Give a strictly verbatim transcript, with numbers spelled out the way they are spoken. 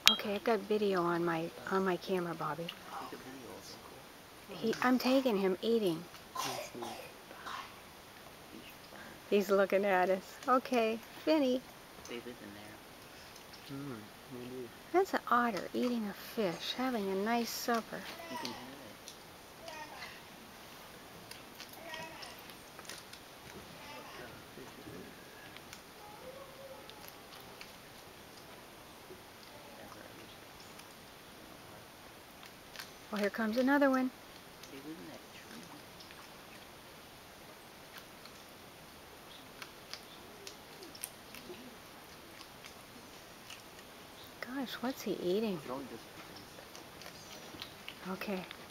Okay, I've got video on my on my camera, Bobby. Take a video of him. He, I'm taking him eating. That's neat. He's looking at us. Okay, Finny. They live in there. Hmm, maybe. That's an otter eating a fish, having a nice supper. You can have it. Well, here comes another one. They live in that tree. Gosh, what's he eating? It's only just Okay.